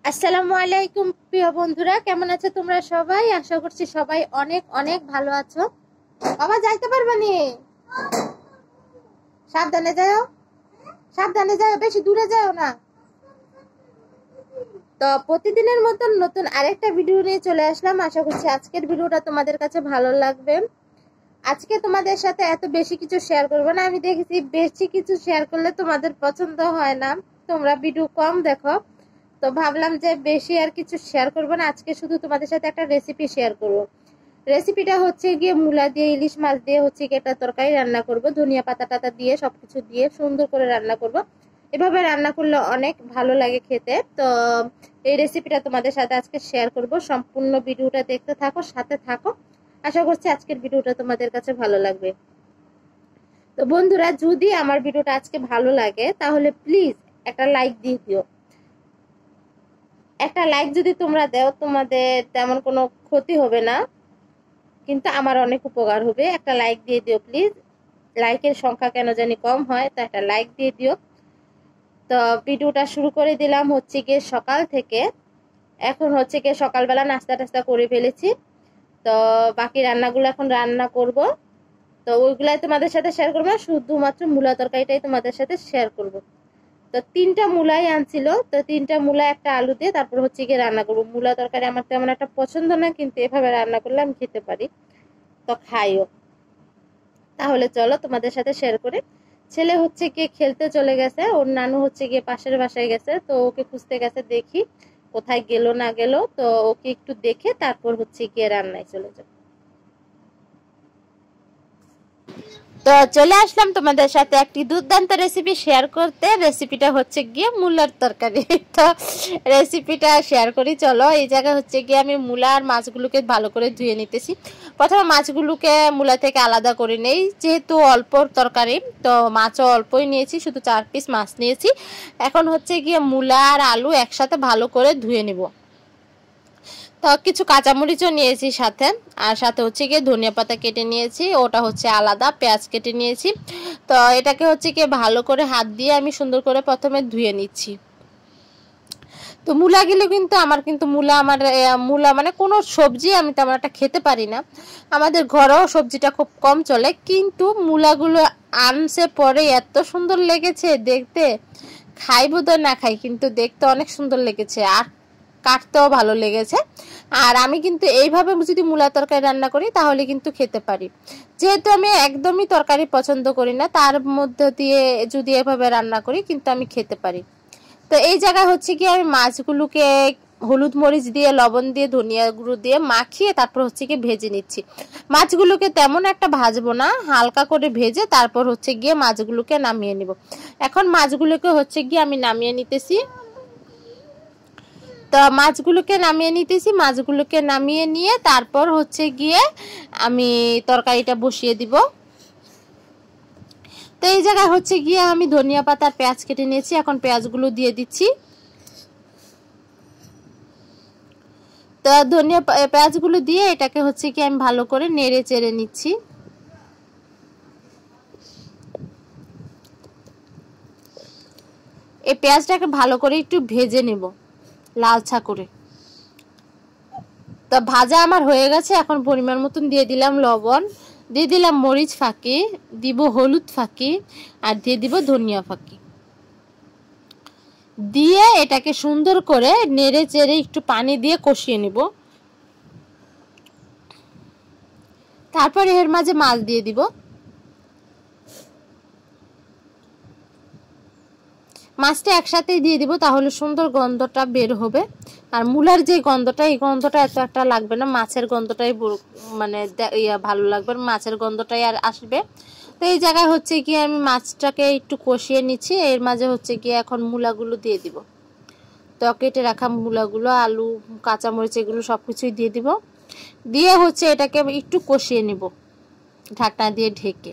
আসসালামু আলাইকুম প্রিয় বন্ধুরা, কেমন আছো তোমরা সবাই? আশা করছি সবাই অনেক অনেক ভালো আছো। বাবা যাইতে পারবে নি? সাবধানে যাও, সাবধানে যাও, বেশি দূরে যাও না। তো প্রতিদিনের মতন নতুন আরেকটা ভিডিও নিয়ে চলে আসলাম। আশা করছি আজকের ভিডিওটা তোমাদের কাছে ভালো লাগবে। আজকে তোমাদের সাথে এত বেশি কিছু শেয়ার করবো না। আমি দেখেছি বেশি কিছু শেয়ার করলে তোমাদের পছন্দ হয় না, তোমরা ভিডিও কম দেখো। তো ভাবলাম যে বেশি আর কিছু শেয়ার করবো না, আজকে শুধু তোমাদের সাথে একটা রেসিপি শেয়ার করবো। রেসিপিটা হচ্ছে গিয়ে মূলা দিয়ে, ইলিশ মাছ দিয়ে হচ্ছে গিয়ে একটা তরকারি রান্না করব, ধনিয়া পাতা টাতা দিয়ে সবকিছু দিয়ে সুন্দর করে রান্না করব। এভাবে রান্না করলে অনেক ভালো লাগে খেতে। তো এই রেসিপিটা তোমাদের সাথে আজকে শেয়ার করব। সম্পূর্ণ ভিডিওটা দেখতে থাকো, সাথে থাকো। আশা করছি আজকের ভিডিওটা তোমাদের কাছে ভালো লাগবে। তো বন্ধুরা, যদি আমার ভিডিওটা আজকে ভালো লাগে তাহলে প্লিজ একটা লাইক দিয়ে দিও। একটা লাইক যদি তোমরা দাও, তোমাদের তেমন কোনো ক্ষতি হবে না, কিন্তু আমার অনেক উপকার হবে। একটা লাইক দিয়ে দিও প্লিজ। লাইকের সংখ্যা কেন জানি কম হয়, তো একটা লাইক দিয়ে দিও। তো ভিডিওটা শুরু করে দিলাম হচ্ছে গিয়ে সকাল থেকে। এখন হচ্ছে গিয়ে সকালবেলা নাস্তা টাস্তা করে ফেলেছি। তো বাকি রান্নাগুলো এখন রান্না করব। তো ওইগুলাই তোমাদের সাথে শেয়ার করবো না, শুধুমাত্র মূলা তরকারিটাই তোমাদের সাথে শেয়ার করব। তো 3টা মূলাই আনছিল, তো 3টা মূলা একটা আলু দিয়ে তারপর হচ্ছে গিয়ে রান্না করবো। মূলা তরকারি আমার তেমন একটা পছন্দ না, কিন্তু এভাবে রান্না করলে আমি খেতে পারি, তো খাইও। তাহলে চলো তোমাদের সাথে শেয়ার করে। ছেলে হচ্ছে গিয়ে খেলতে চলে গেছে, ওর নানু হচ্ছে গিয়ে পাশের বাসায় গেছে, তো ওকে খুঁজতে গেছে, দেখি কোথায় গেল না গেল। তো ওকে একটু দেখে তারপর হচ্ছে গিয়ে রান্নায় চলে যাবে। তো চলে আসলাম তোমাদের সাথে একটি দুর্দান্ত রেসিপি শেয়ার করতে। রেসিপিটা হচ্ছে গিয়ে মূলার তরকারি। তো রেসিপিটা শেয়ার করি, চলো। এই জায়গায় হচ্ছে গিয়ে আমি মূলা আর মাছগুলোকে ভালো করে ধুয়ে নিতেছি। প্রথমে মাছগুলোকে মূলা থেকে আলাদা করে নেই, যেহেতু অল্প তরকারি তো মাছও অল্পই নিয়েছি, শুধু 4 পিস মাছ নিয়েছি। এখন হচ্ছে গিয়ে মূলা আর আলু একসাথে ভালো করে ধুয়ে নিব। তো কিছু কাঁচামরিচও নিয়েছি সাথে, আর সাথে হচ্ছে গিয়ে ধনিয়া পাতা কেটে নিয়েছি, ওটা হচ্ছে আলাদা। পেঁয়াজ কেটে নিয়েছি। তো এটাকে হচ্ছে গিয়ে ভালো করে হাত দিয়ে আমি সুন্দর করে প্রথমে ধুয়ে নিচ্ছি। তো মূলাগুলো কিন্তু মূলা মানে কোনো সবজি আমি তেমন একটা খেতে পারি না। আমাদের ঘরেও সবজিটা খুব কম চলে, কিন্তু মূলাগুলো আনছে পরে এত সুন্দর লেগেছে দেখতে। খাইবো তো না খাই, কিন্তু দেখতে অনেক সুন্দর লেগেছে, আর কাটতেও ভালো লেগেছে। আর আমি কিন্তু এইভাবে যদি মূলা তরকারি রান্না করি তাহলে কিন্তু খেতে পারি। যেহেতু আমি একদমই তরকারি পছন্দ করি না, তার মধ্যে দিয়ে যদি এভাবে রান্না করি কিন্তু আমি খেতে পারি। তো এই জায়গায় হচ্ছে কি আমি মাছগুলোকে হলুদ মরিচ দিয়ে, লবণ দিয়ে, ধনিয়া গুঁড়ো দিয়ে মাখিয়ে তারপর হচ্ছে কি ভেজে নিচ্ছি। মাছগুলোকে তেমন একটা ভাজবো না, হালকা করে ভেজে তারপর হচ্ছে গিয়ে মাছগুলোকে নামিয়ে নিব। এখন মাছগুলোকে হচ্ছে গিয়ে আমি নামিয়ে নিতেছি। তো মাছগুলোকে নামিয়ে নিয়ে তারপর হচ্ছে গিয়ে আমি তরকারিটা বসিয়ে দিব। তো এই জায়গায় হচ্ছে গিয়ে আমি ধনিয়া পাতা আর পেঁয়াজ কেটে নিয়েছি, এখন পেঁয়াজগুলো দিয়ে দিচ্ছি। তো পেঁয়াজগুলো দিয়ে এটাকে হচ্ছে কি আমি ভালো করে নেড়ে চেড়ে নিচ্ছি। এই পেঁয়াজটাকে ভালো করে একটু ভেজে নেব লালচা করে। তো ভাজা আমার হয়ে গেছে, এখন পরিমাণ মতন দিয়ে দিলাম লবণ, দিয়ে দিলাম মরিচ ফাঁকি, দিব হলুদ ফাঁকি, আর দিয়ে দিব ধনিয়া ফাঁকি। দিয়ে এটাকে সুন্দর করে নেড়ে চেড়ে একটু পানি দিয়ে কষিয়ে নিব। তারপরে এর মাঝে মাছ দিয়ে দিব। মাছটা একসাথেই দিয়ে দিব, তাহলে সুন্দর গন্ধটা বের হবে। আর মূলার যে গন্ধটা, এই গন্ধটা এত একটা লাগবে না, মাছের গন্ধটাই মানে ভালো লাগবে, মাছের গন্ধটাই আর আসবে। তো এই জায়গায় হচ্ছে কি আমি মাছটাকে একটু কষিয়ে নিচ্ছি। এর মাঝে হচ্ছে কি এখন মূলাগুলো দিয়ে দিব। তো কেটে রাখা মূলাগুলো, আলু, কাঁচামরিচ এগুলো সব কিছুই দিয়ে দিব। দিয়ে হচ্ছে এটাকে একটু কষিয়ে নিব ঢাকনা দিয়ে ঢেকে।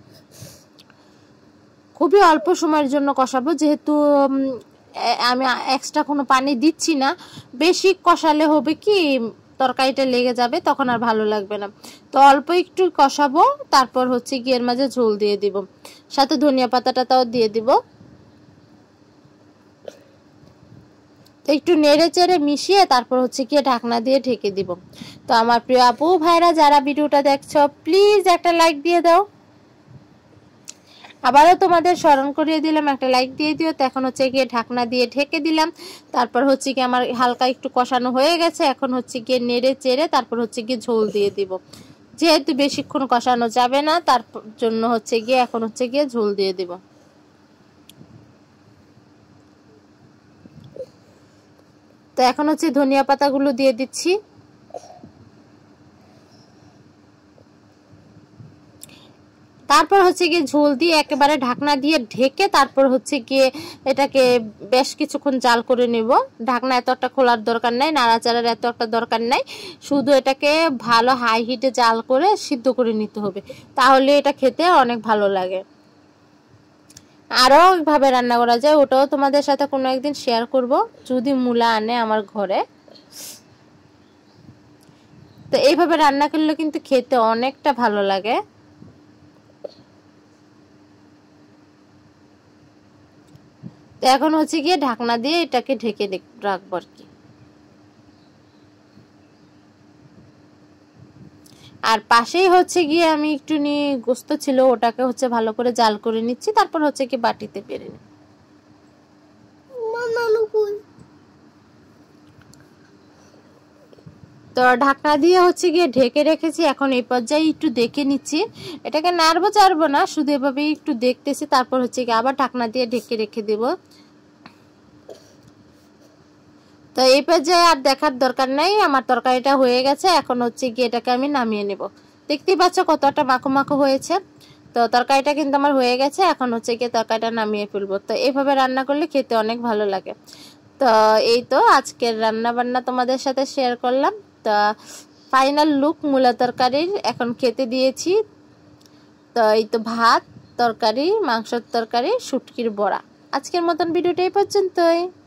খুবই অল্প সময়ের জন্য কষাবো, যেহেতু আমি এক্সট্রা কোনো পানি দিচ্ছি না। বেশি কষালে হবে কি তরকারিটা লেগে যাবে, তখন আর ভালো লাগবে না। তো অল্প একটু কষাবো, তারপর হচ্ছে কি এর মাঝে ঝোল দিয়ে দিব, সাথে ধনিয়া পাতাটাও দিয়ে দিব। তো একটু নেড়ে চেড়ে মিশিয়ে তারপর হচ্ছে গিয়ে ঢাকনা দিয়ে ঢেকে দিব। তো আমার প্রিয় আপু ভাইরা যারা ভিডিওটা দেখছো প্লিজ একটা লাইক দিয়ে দাও। আবারও তোমাদের স্মরণ করিয়ে দিলাম একটা লাইক দিয়ে দিও। তো এখন হচ্ছে গিয়ে ঢাকনা দিয়ে ঢেকে দিলাম। তারপর হচ্ছে গিয়ে আমার হালকা একটু কষানো হয়ে গেছে। এখন হচ্ছে গিয়ে নেড়ে চেড়ে তারপর হচ্ছে গিয়ে ঝোল দিয়ে দিব। যেহেতু বেশিক্ষণ কষানো যাবে না তার জন্য হচ্ছে গিয়ে এখন হচ্ছে গিয়ে ঝোল দিয়ে দিব। তো এখন হচ্ছে ধনিয়া পাতাগুলো দিয়ে দিচ্ছি। তারপর হচ্ছে গিয়ে ঝোল দিয়ে একেবারে ঢাকনা দিয়ে ঢেকে তারপর হচ্ছে গিয়ে এটাকে বেশ কিছুক্ষণ জাল করে নেব। ঢাকনা এত একটা খোলার দরকার নাই, নাড়াচাড়ার এত একটা দরকার নাই, শুধু এটাকে ভালো হাই হিটে জাল করে সিদ্ধ করে নিতে হবে, তাহলে এটা খেতে অনেক ভালো লাগে। আরও ভাবে রান্না করা যায়, ওটাও তোমাদের সাথে কোনো একদিন শেয়ার করব যদি মূলা আনে আমার ঘরে। তো এইভাবে রান্না করলে কিন্তু খেতে অনেকটা ভালো লাগে। তো এখন হচ্ছে গিয়ে ঢাকনা দিয়ে এটাকে ঢেকে রাখবো আর কি। আর পাশেই হচ্ছে গিয়ে আমি একটু নিয়ে গোস্ত ছিল ওটাকে হচ্ছে ভালো করে জাল করে নিচ্ছি, তারপর হচ্ছে কি বাটিতে পেরে নি। তো ঢাকনা দিয়ে হচ্ছে গিয়ে ঢেকে রেখেছি। এখন এই পর্যায়ে একটু দেখে নিচ্ছি, এটাকে নাড়বো চাড়বো না, শুধু এভাবেই একটু দেখতেছি। তারপর হচ্ছে গিয়ে আবার ঢাকনা দিয়ে ঢেকে রেখে দেব। তো এই পর্যায়ে আর দেখার দরকার নাই, আমার তরকারিটা হয়ে গেছে। এখন হচ্ছে গিয়ে এটাকে আমি নামিয়ে নেব। দেখতেই পাচ্ছ কতটা মাখো মাখো হয়েছে। তো তরকারিটা কিন্তু আমার হয়ে গেছে। এখন হচ্ছে গিয়ে তরকারিটা নামিয়ে ফেলবো। তো এইভাবে রান্না করলে খেতে অনেক ভালো লাগে। তো এই তো আজকের রান্না বান্না তোমাদের সাথে শেয়ার করলাম। তো ফাইনাল লুক মূলা তরকারির এখন খেতে দিয়েছি। তো এই তো ভাত, তরকারি, মাংসের তরকারি, শুটকির বড়া। আজকের মতন ভিডিওটা এই পর্যন্তই।